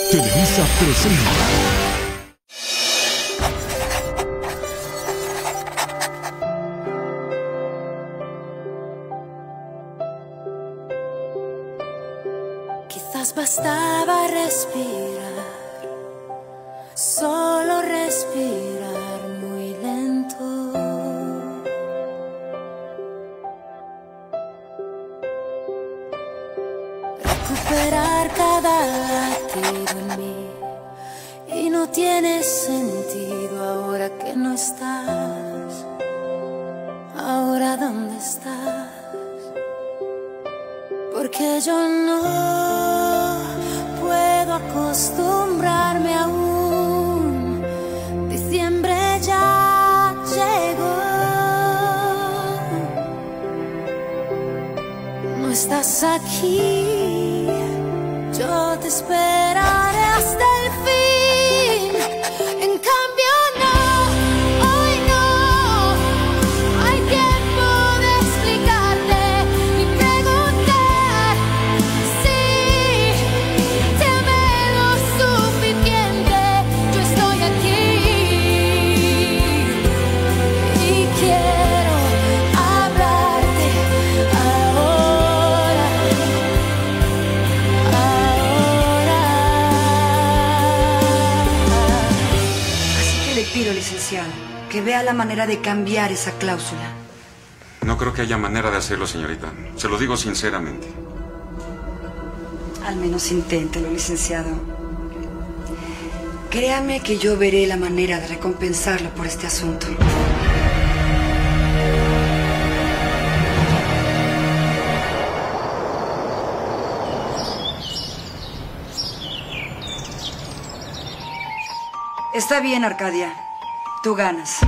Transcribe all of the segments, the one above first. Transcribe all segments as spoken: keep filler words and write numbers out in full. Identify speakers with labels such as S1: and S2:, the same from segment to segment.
S1: Televisa presenta.
S2: Quizás bastaba respirar, solo respirar muy lento. Recuperar cada latido en mí, y no tiene sentido ahora que no estás. Ahora ¿dónde estás? Porque yo no puedo acostumbrarme aún. Diciembre ya llegó. No estás aquí, yo te esperaré hasta el fin. En cambio no, hoy no hay tiempo de explicarte ni preguntar si te amé lo suficiente. Yo estoy aquí y quiero hablarte ahora, ahora.
S3: Así que le pido, licenciado, que vea la manera de cambiar esa cláusula.
S4: No creo que haya manera de hacerlo, señorita. Se lo digo sinceramente.
S3: Al menos inténtelo, licenciado. Créame que yo veré la manera de recompensarlo por este asunto. Está bien, Arcadia. Tú ganas.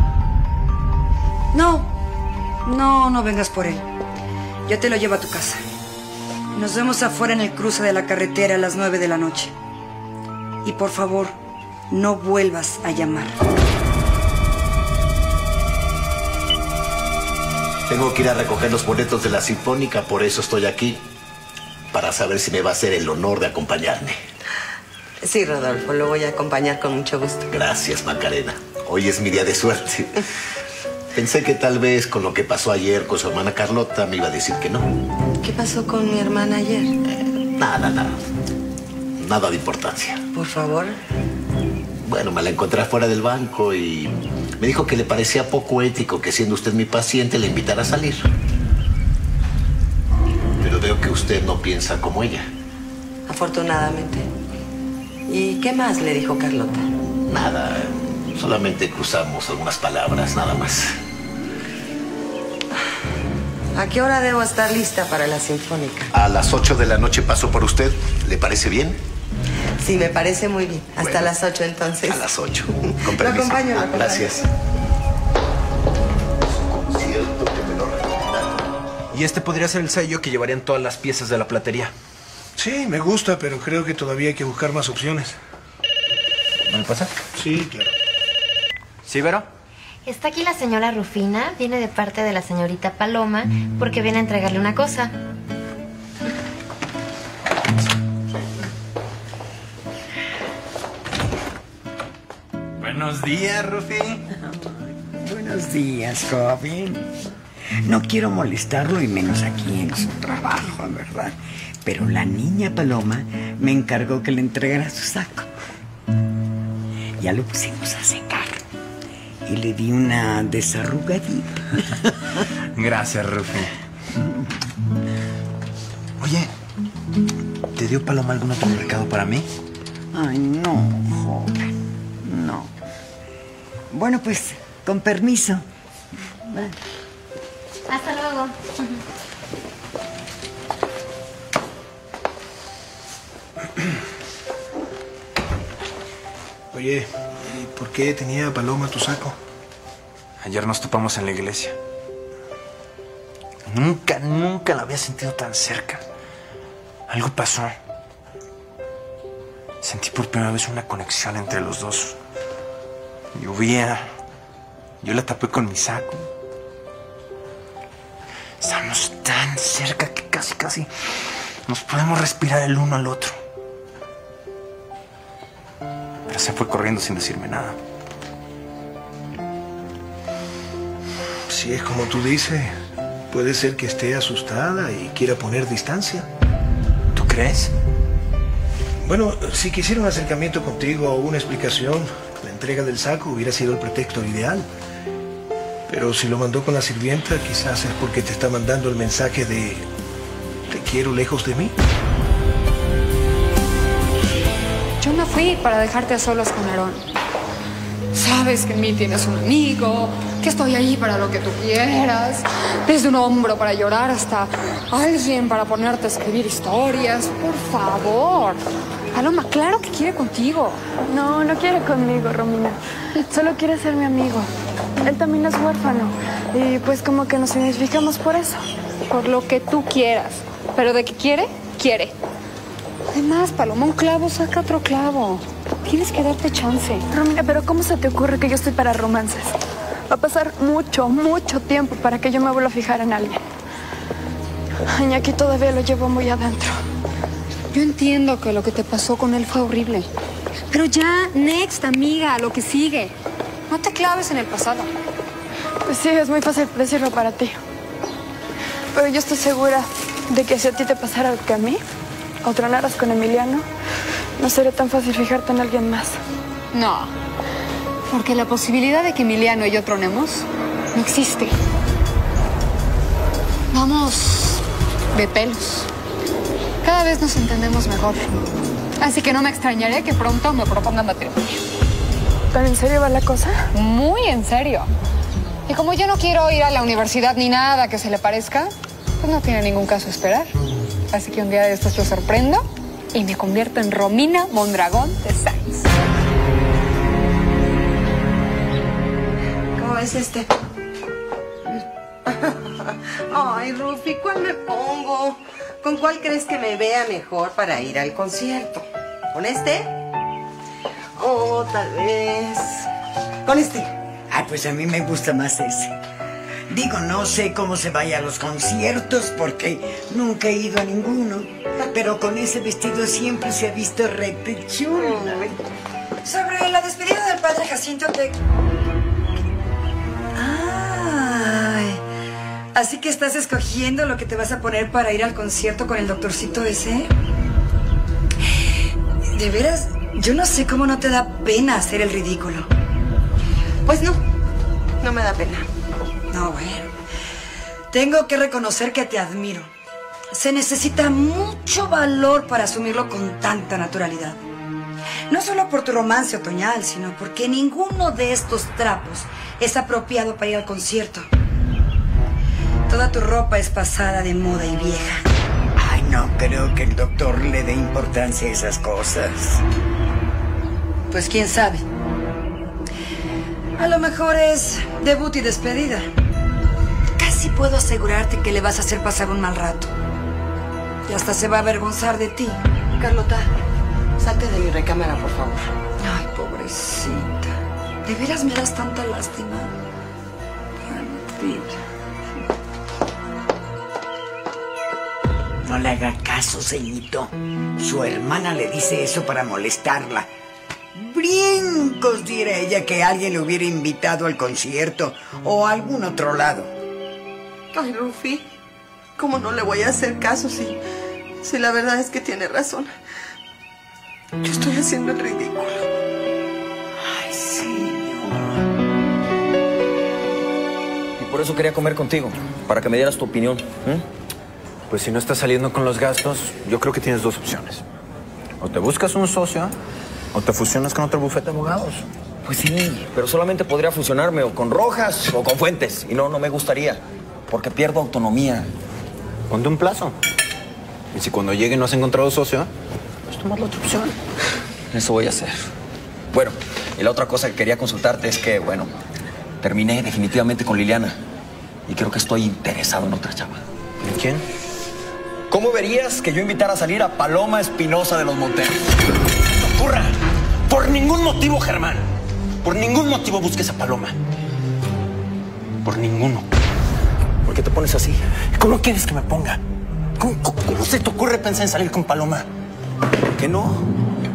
S3: No, no, no vengas por él. Yo te lo llevo a tu casa. Nos vemos afuera en el cruce de la carretera a las nueve de la noche. Y por favor, no vuelvas a llamar.
S5: Tengo que ir a recoger los boletos de la Sinfónica, por eso estoy aquí. Para saber si me va a hacer el honor de acompañarme.
S6: Sí, Rodolfo, lo voy a acompañar con mucho gusto.
S5: Gracias, Macarena. Hoy es mi día de suerte. Pensé que tal vez con lo que pasó ayer con su hermana Carlota me iba a decir que no.
S6: ¿Qué pasó con mi hermana ayer?
S5: Eh, nada, nada. Nada de importancia.
S6: Por favor.
S5: Bueno, me la encontré fuera del banco y me dijo que le parecía poco ético que, siendo usted mi paciente, le invitara a salir. Pero veo que usted no piensa como ella.
S6: Afortunadamente. ¿Y qué más le dijo Carlota?
S5: Nada, solamente cruzamos algunas palabras, nada más.
S6: ¿A qué hora debo estar lista para la Sinfónica?
S5: A las ocho de la noche paso por usted. ¿Le parece bien?
S6: Sí, me parece muy bien. Hasta
S5: Bueno,
S6: las ocho, entonces.
S5: A las ocho. Con
S6: Lo
S5: permiso.
S6: acompaño, lo
S5: Ah,
S6: acompaño.
S5: gracias. Concierto que me lo recomendaron.
S7: Y este podría ser el sello que llevarían todas las piezas de la platería.
S8: Sí, me gusta, pero creo que todavía hay que buscar más opciones.
S7: ¿Me pasa?
S8: Sí, claro.
S7: ¿Sí, Vero?
S9: Está aquí la señora Rufina, viene de parte de la señorita Paloma, porque viene a entregarle una cosa.
S7: Buenos días, Rufi.
S10: Buenos días, joven. No quiero molestarlo y menos aquí en su trabajo, ¿verdad? Pero la niña Paloma me encargó que le entregara su saco. Ya lo pusimos a secar y le di una desarrugadita.
S7: Gracias, Rufi. Oye, ¿te dio Paloma algún otro recado para mí?
S10: Ay, no, joven, no. Bueno, pues, con permiso.
S9: Hasta luego.
S8: Oye, ¿y por qué tenía Paloma tu saco?
S7: Ayer nos topamos en la iglesia. Nunca, nunca la había sentido tan cerca. Algo pasó. Sentí por primera vez una conexión entre los dos. Llovía. Yo la tapé con mi saco. Estamos tan cerca que casi, casi nos podemos respirar el uno al otro. se fue corriendo sin decirme nada.
S8: Si es como tú dices, puede ser que esté asustada y quiera poner distancia.
S7: ¿Tú crees?
S8: Bueno, si quisiera un acercamiento contigo o una explicación, la entrega del saco hubiera sido el pretexto ideal. Pero si lo mandó con la sirvienta, quizás es porque te está mandando el mensaje de te quiero lejos de mí.
S1: Yo me fui para dejarte a solas con Aarón. Sabes que en mí tienes un amigo, que estoy ahí para lo que tú quieras. Desde un hombro para llorar hasta alguien para ponerte a escribir historias. Por favor. Paloma, claro que quiere contigo.
S11: No, no quiere conmigo, Romina. Solo quiere ser mi amigo. Él también es huérfano. Y pues como que nos identificamos por eso.
S1: Por lo que tú quieras. Pero de que quiere, quiere. Además, Paloma, un clavo saca otro clavo. Tienes que darte chance.
S11: Romina, pero ¿cómo se te ocurre que yo estoy para romances? Va a pasar mucho, mucho tiempo para que yo me vuelva a fijar en alguien. Y aquí todavía lo llevo muy adentro.
S1: Yo entiendo que lo que te pasó con él fue horrible. Pero ya, next, amiga, lo que sigue. No te claves en el pasado.
S11: Pues sí, es muy fácil decirlo para ti. Pero yo estoy segura de que si a ti te pasara lo que a mí, o tronaras con Emiliano, no sería tan fácil fijarte en alguien más.
S1: No, porque la posibilidad de que Emiliano y yo tronemos no existe. Vamos de pelos. Cada vez nos entendemos mejor. Así que no me extrañaré que pronto me propongan matrimonio.
S11: ¿Tan en serio va la cosa?
S1: Muy en serio. Y como yo no quiero ir a la universidad ni nada que se le parezca, pues no tiene ningún caso esperar. Así que un día de estos yo sorprendo y me convierto en Romina Mondragón de Sáenz.
S3: ¿Cómo es este?
S6: Ay, Rufi, ¿cuál me pongo? ¿Con cuál crees que me vea mejor para ir al concierto? ¿Con este? O tal vez... con este.
S10: Ah, pues a mí me gusta más ese. Digo, no sé cómo se vaya a los conciertos porque nunca he ido a ninguno. Pero con ese vestido siempre se ha visto recto y chulo.
S3: Sobre la despedida del padre Jacinto te... Ay, así que estás escogiendo lo que te vas a poner para ir al concierto con el doctorcito ese. De veras, yo no sé cómo no te da pena hacer el ridículo.
S6: Pues no, no me da pena.
S3: No, bueno. Tengo que reconocer que te admiro. Se necesita mucho valor para asumirlo con tanta naturalidad. No solo por tu romance otoñal, sino porque ninguno de estos trapos es apropiado para ir al concierto. Toda tu ropa es pasada de moda y vieja.
S10: Ay, no creo que el doctor le dé importancia a esas cosas.
S3: Pues quién sabe. A lo mejor es debut y despedida. Casi puedo asegurarte que le vas a hacer pasar un mal rato. Y hasta se va a avergonzar de ti.
S6: Carlota, salte de mi recámara, por favor.
S3: Ay, pobrecita. ¿De veras me das tanta lástima? Ay,
S10: no le haga caso, ceñito. Su hermana le dice eso para molestarla. Brincos, dirá ella, que alguien le hubiera invitado al concierto o a algún otro lado.
S6: Ay, Rufi, ¿cómo no le voy a hacer caso si, si la verdad es que tiene razón? Yo estoy haciendo el ridículo.
S10: Ay, señor.
S12: Y por eso quería comer contigo, para que me dieras tu opinión. ¿eh?
S7: Pues si no estás saliendo con los gastos, yo creo que tienes dos opciones. O te buscas un socio, o te fusionas con otro bufete de abogados.
S12: Pues sí, pero solamente podría fusionarme o con Rojas o con Fuentes. Y no, no me gustaría, porque pierdo autonomía.
S7: Ponte un plazo. Y si cuando llegue no has encontrado socio, pues tomas la otra opción.
S12: Eso voy a hacer. Bueno, y la otra cosa que quería consultarte es que, bueno, terminé definitivamente con Liliana. Y creo que estoy interesado en otra chava.
S7: ¿En quién?
S12: ¿Cómo verías que yo invitara a salir a Paloma Espinosa de los Monteros? ¡No ocurra! Por ningún motivo, Germán. Por ningún motivo busques a Paloma. Por ninguno. ¿Por qué te pones así?
S7: ¿Cómo quieres que me ponga? ¿Cómo, cómo, cómo se te ocurre pensar en salir con Paloma?
S12: ¿Qué no?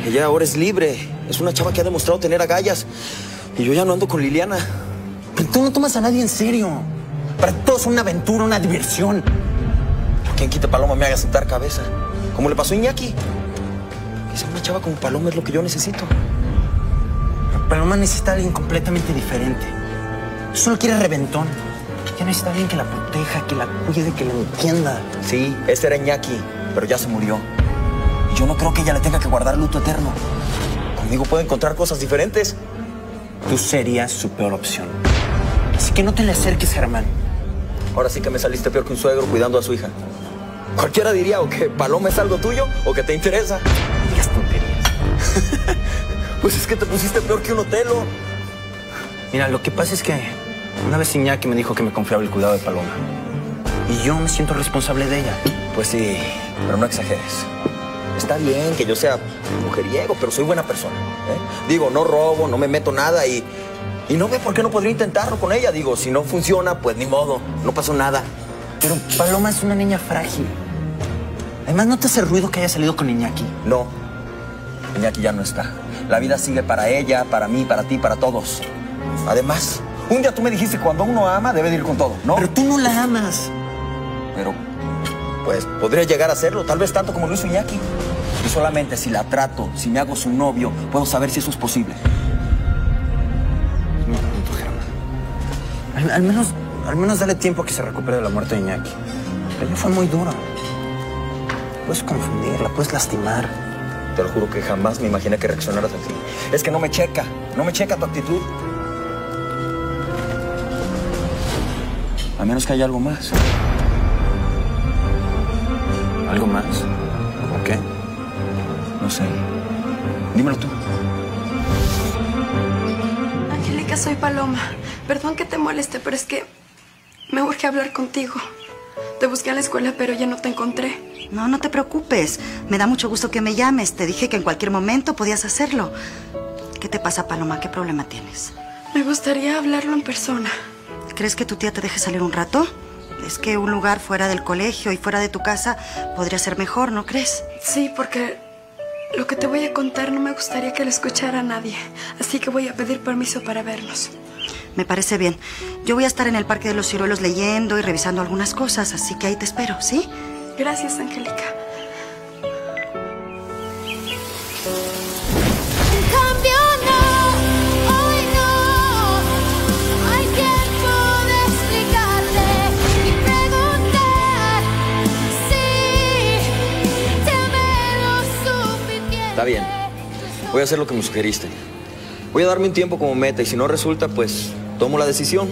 S12: Ella ahora es libre. Es una chava que ha demostrado tener agallas. Y yo ya no ando con Liliana.
S7: Pero tú no tomas a nadie en serio. Para todos es una aventura, una diversión.
S12: ¿Quién quita Paloma me haga sentar cabeza? Como le pasó a Iñaki. Que sea una chava como Paloma es lo que yo necesito.
S7: Paloma necesita a alguien completamente diferente. Solo quiere reventón. Ya necesita a alguien que la proteja, que la cuide, que la entienda.
S12: Sí, ese era Iñaki, pero ya se murió. Y yo no creo que ella le tenga que guardar luto eterno. Conmigo puede encontrar cosas diferentes.
S7: Tú serías su peor opción. Así que no te le acerques, Germán.
S12: Ahora sí que me saliste peor que un suegro cuidando a su hija. Cualquiera diría o que Paloma es algo tuyo o que te interesa.
S7: Digas tonterías.
S12: Pues es que te pusiste peor que un Otelo.
S7: Mira, lo que pasa es que una vez Iñaki me dijo que me confiaba el cuidado de Paloma. Y yo me siento responsable de ella.
S12: Pues sí, pero no exageres. Está bien que yo sea mujeriego, pero soy buena persona, ¿eh? Digo, no robo, no me meto nada y... Y no ve por qué no podría intentarlo con ella. Digo, si no funciona, pues ni modo. No pasó nada.
S7: Pero Paloma es una niña frágil. Además, ¿no te hace ruido que haya salido con Iñaki?
S12: No. Iñaki ya no está. La vida sigue para ella, para mí, para ti, para todos. Además, un día tú me dijiste que cuando uno ama debe de ir con todo, ¿no?
S7: Pero tú no la amas.
S12: Pero, pues, podría llegar a hacerlo. Tal vez tanto como lo hizo Iñaki. Y solamente si la trato, si me hago su novio, puedo saber si eso es posible.
S7: Al, al menos, al menos dale tiempo a que se recupere de la muerte de Iñaki. Ella fue muy dura. Puedes confundirla, puedes lastimar.
S12: Te lo juro que jamás me imaginé que reaccionaras así. Es que no me checa, no me checa tu actitud. A menos que haya algo más.
S7: ¿Algo más? ¿Cómo qué?
S12: No sé. Dímelo tú.
S11: Angélica, soy Paloma. Perdón que te moleste, pero es que me urge hablar contigo. Te busqué en la escuela, pero ya no te encontré.
S3: No, no te preocupes. Me da mucho gusto que me llames. Te dije que en cualquier momento podías hacerlo. ¿Qué te pasa, Paloma? ¿Qué problema tienes?
S11: Me gustaría hablarlo en persona.
S3: ¿Crees que tu tía te deje salir un rato? Es que un lugar fuera del colegio y fuera de tu casa podría ser mejor, ¿no crees?
S11: Sí, porque lo que te voy a contar no me gustaría que lo escuchara nadie. Así que voy a pedir permiso para vernos.
S3: Me parece bien. Yo voy a estar en el Parque de los Ciruelos leyendo y revisando algunas cosas, así que ahí te espero, ¿sí?
S11: Gracias, Angélica.
S2: En cambio no, hoy no hay tiempo de explicarte y preguntar si te amé lo suficiente.
S12: Está bien. Voy a hacer lo que me sugeriste. Voy a darme un tiempo como meta y si no resulta, pues tomo la decisión.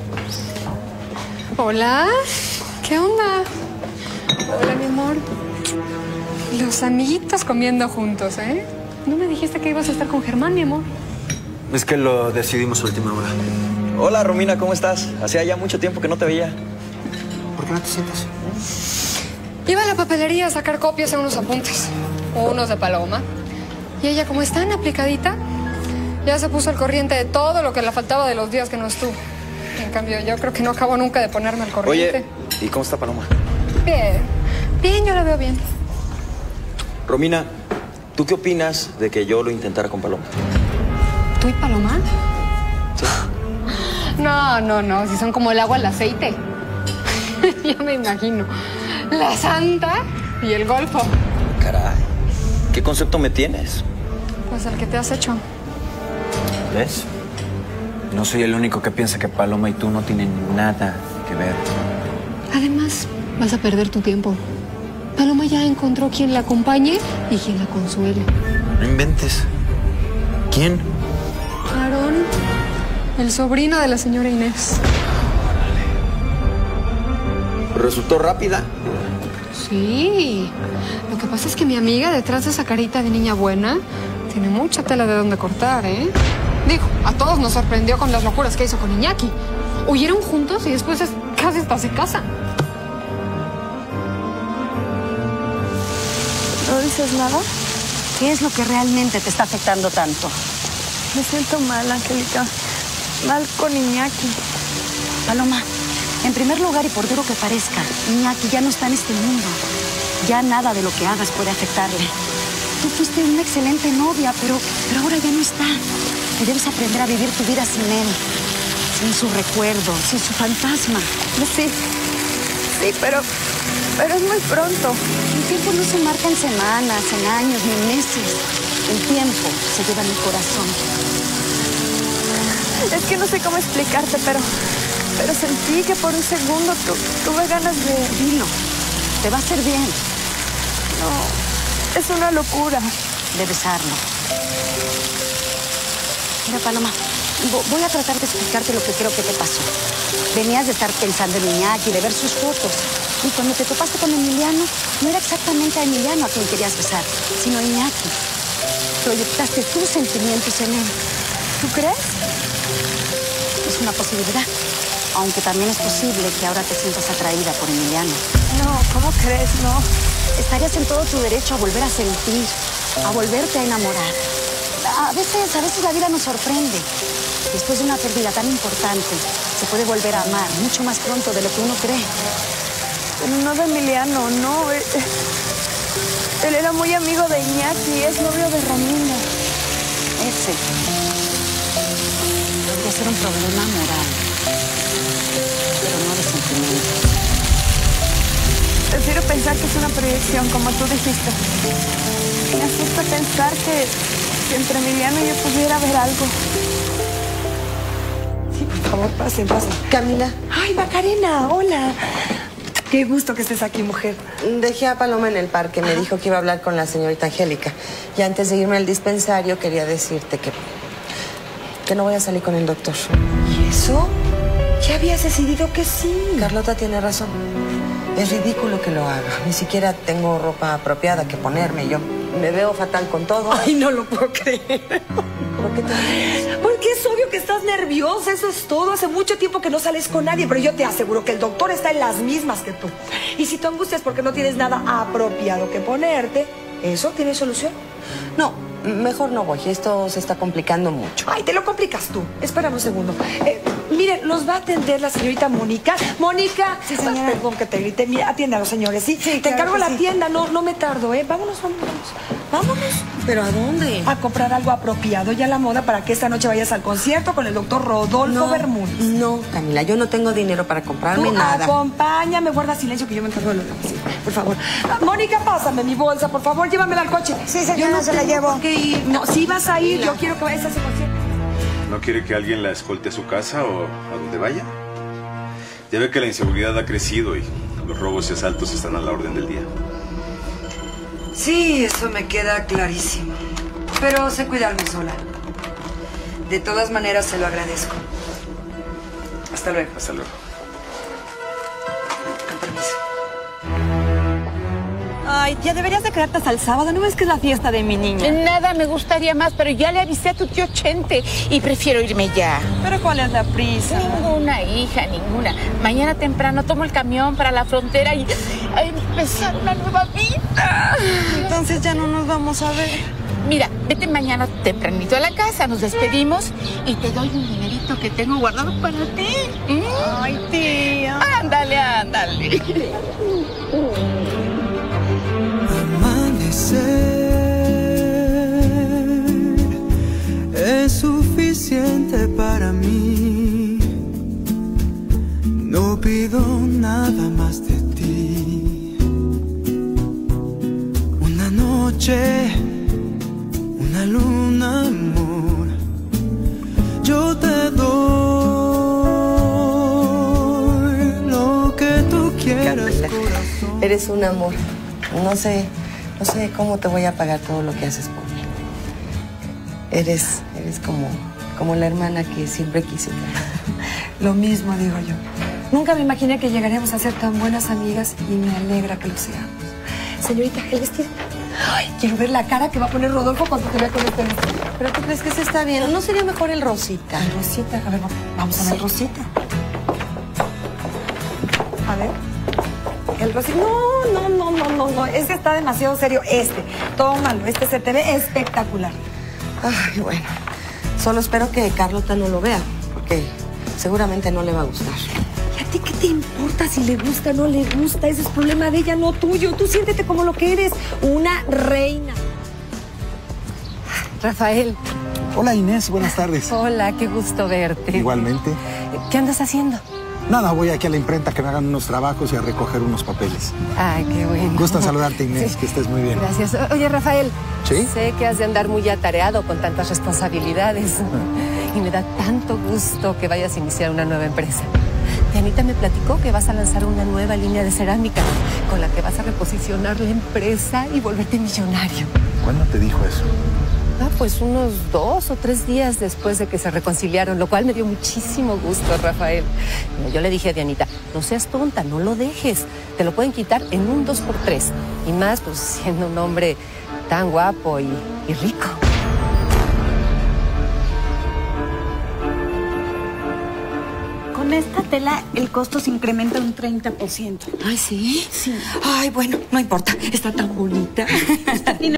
S1: Hola, ¿qué onda? Hola, mi amor. Los amiguitos comiendo juntos, ¿eh? ¿No me dijiste que ibas a estar con Germán, mi amor?
S7: Es que lo decidimos a última hora.
S12: Hola, Romina, ¿cómo estás? Hacía ya mucho tiempo que no te veía.
S7: ¿Por qué no te sientas?
S1: Iba a la papelería a sacar copias de unos apuntes. Unos de Paloma. Y ella, como es tan aplicadita, ya se puso al corriente de todo lo que le faltaba de los días que no estuvo. En cambio, yo creo que no acabo nunca de ponerme al corriente.
S12: Oye, ¿y cómo está Paloma?
S1: Bien. Bien, yo la veo bien.
S12: Romina, ¿tú qué opinas de que yo lo intentara con Paloma?
S1: ¿Tú y Paloma?
S12: Sí.
S1: No, no, no. Si son como el agua al aceite. Ya me imagino. La santa y el golfo.
S12: Caray, ¿qué concepto me tienes?
S1: Pues el que te has hecho.
S7: ¿Ves? No soy el único que piensa que Paloma y tú no tienen nada que ver.
S1: Además, vas a perder tu tiempo. Paloma ya encontró quien la acompañe y quien la consuele.
S7: No inventes. ¿Quién?
S1: Aarón, el sobrino de la señora Inés.
S12: ¿Resultó rápida?
S1: Sí. Lo que pasa es que mi amiga, detrás de esa carita de niña buena, tiene mucha tela de dónde cortar, ¿eh? Digo, a todos nos sorprendió con las locuras que hizo con Iñaki. Huyeron juntos y después es, casi hasta se casan.
S11: ¿No dices nada?
S3: ¿Qué es lo que realmente te está afectando tanto?
S11: Me siento mal, Angélica. Mal con Iñaki.
S3: Paloma, en primer lugar y por duro que parezca, Iñaki ya no está en este mundo. Ya nada de lo que hagas puede afectarle. tú fuiste una excelente novia, pero, pero ahora ya no está. Y debes aprender a vivir tu vida sin él, sin su recuerdo, sin su fantasma.
S11: Sí, sí, pero, pero es muy pronto.
S3: El tiempo no se marca en semanas, en años, ni en meses. El tiempo se lleva en el corazón.
S11: Es que no sé cómo explicarte, pero, pero sentí que por un segundo tu, tuve ganas de...
S3: Dilo, te va a hacer bien.
S11: No, es una locura.
S3: De besarlo. Mira, Paloma, voy a tratar de explicarte lo que creo que te pasó. Venías de estar pensando en Iñaki, de ver sus fotos. Y cuando te topaste con Emiliano, no era exactamente a Emiliano a quien querías besar, sino a Iñaki. Proyectaste tus sentimientos en él.
S11: ¿Tú crees?
S3: Es una posibilidad. Aunque también es posible que ahora te sientas atraída por Emiliano.
S11: No, ¿cómo crees? No.
S3: Estarías en todo tu derecho a volver a sentir, a volverte a enamorar. A veces, a veces la vida nos sorprende. Después de una pérdida tan importante, se puede volver a amar mucho más pronto de lo que uno cree.
S11: Pero no de Emiliano, no. Él, él era muy amigo de Iñaki, es novio de Romina.
S3: Ese podría ser un problema moral, pero no de sentimiento.
S11: Prefiero pensar que es una proyección, como tú dijiste. Me asusta pensar que, que entre Emiliano y yo pudiera haber algo.
S3: Sí, por favor, pasen, pasen.
S6: Camila.
S3: Ay, Macarena, hola. Qué gusto que estés aquí, mujer.
S6: Dejé a Paloma en el parque, me dijo que iba a hablar con la señorita Angélica. Y antes de irme al dispensario quería decirte que, que no voy a salir con el doctor.
S3: ¿Y eso? Ya habías decidido que sí.
S6: Carlota tiene razón. Es ridículo que lo haga. Ni siquiera tengo ropa apropiada que ponerme. Yo me veo fatal con todo.
S3: Ay, no lo puedo creer.
S6: ¿Por qué te ríes?
S3: Porque es obvio que estás nerviosa, eso es todo. Hace mucho tiempo que no sales con nadie, pero yo te aseguro que el doctor está en las mismas que tú. Y si tú angustias porque no tienes nada apropiado que ponerte, ¿eso tiene solución?
S6: No, mejor no voy. Esto se está complicando mucho.
S3: Ay, te lo complicas tú. Espérame un segundo. Eh, miren, los va a atender la señorita Mónica. Mónica. Sí, señora. Perdón que te grite. Mira, atienda a los señores, ¿sí? Sí, te
S6: claro
S3: encargo
S6: que
S3: la
S6: sí.
S3: tienda, no, no me tardo, ¿eh? Vámonos, vámonos. Vámonos.
S6: ¿Pero a dónde?
S3: A comprar algo apropiado y a la moda para que esta noche vayas al concierto con el doctor Rodolfo
S6: No,
S3: Bermúdez.
S6: no, Camila, yo no tengo dinero para comprarme
S3: Tú
S6: nada.
S3: acompáñame, guarda silencio que yo me encargo de lo demás. Sí, por favor. Ah, Mónica, pásame mi bolsa, por favor, llévamela al coche.
S13: Sí, señora,
S3: Yo no
S13: se la
S3: tengo
S13: llevo.
S3: por qué ir. No, si vas a ir,
S6: Mira.
S3: yo quiero que vayas a ese concierto.
S14: ¿No quiere que alguien la escolte a su casa o a donde vaya? Ya ve que la inseguridad ha crecido y los robos y asaltos están a la orden del día.
S3: Sí, eso me queda clarísimo. Pero sé cuidarme sola. De todas maneras, se lo agradezco. Hasta luego.
S14: Hasta luego.
S3: Con permiso.
S15: Ay, tía, deberías de quedarte hasta el sábado. ¿No ves que es la fiesta de mi niña?
S16: Nada me gustaría más, pero ya le avisé a tu tío Chente y prefiero irme ya.
S15: ¿Pero cuál es la prisa?
S16: Ninguna, hija, ninguna. Mañana temprano tomo el camión para la frontera y a empezar una nueva vida.
S15: Entonces ya no nos vamos a ver.
S16: Mira, vete mañana tempranito a la casa, nos despedimos y te doy un dinerito que tengo guardado para ti. ¿Mm?
S15: Ay, tía.
S16: Ándale, ándale.
S17: Es suficiente para mí. No pido nada más de ti. Una noche, una luna, amor. Yo te doy lo que tú quieras, corazón.
S6: Eres un amor. No sé, no sé cómo te voy a pagar todo lo que haces por mí. Eres, eres como, como la hermana que siempre quise tener.
S3: Lo mismo digo yo. Nunca me imaginé que llegaríamos a ser tan buenas amigas y me alegra que lo seamos. Señorita, el vestido. Ay, quiero ver la cara que va a poner Rodolfo cuando te vea con este vestido.
S6: ¿Pero tú crees que se está bien? ¿No sería mejor el rosita?
S3: El rosita, a ver, vamos a ver el rosita. A ver. El rosita. No, no, no, no, no, no. Este está demasiado serio. Este. Tómalo. Este se te ve espectacular.
S6: Ay, bueno. Solo espero que Carlota no lo vea, porque seguramente no le va a gustar.
S3: ¿Y a ti qué te importa si le gusta o no le gusta? Ese es problema de ella, no tuyo. Tú siéntete como lo que eres, una reina.
S13: Rafael.
S18: Hola Inés, buenas tardes.
S13: Hola, qué gusto verte.
S18: Igualmente.
S13: ¿Qué andas haciendo?
S18: Nada, voy aquí a la imprenta que me hagan unos trabajos y a recoger unos papeles.
S13: Ay, qué bueno.
S18: Gusto en saludarte, Inés,
S13: Sí.
S18: que estés muy bien.
S13: Gracias. Oye, Rafael.
S18: ¿Sí?
S13: Sé que has de andar muy atareado con tantas responsabilidades. Y me da tanto gusto que vayas a iniciar una nueva empresa. Dianita me platicó que vas a lanzar una nueva línea de cerámica con la que vas a reposicionar la empresa y volverte millonario.
S18: ¿Cuándo te dijo eso?
S13: Ah, pues unos dos o tres días después de que se reconciliaron, lo cual me dio muchísimo gusto, Rafael. Yo le dije a Dianita, no seas tonta, no lo dejes. Te lo pueden quitar en un dos por tres. Y más, pues, siendo un hombre tan guapo y, y rico.
S15: Con esta tela el costo se incrementa un treinta por ciento.
S3: Ay, ¿sí?
S15: Sí.
S3: Ay, bueno, no importa. Está tan bonita.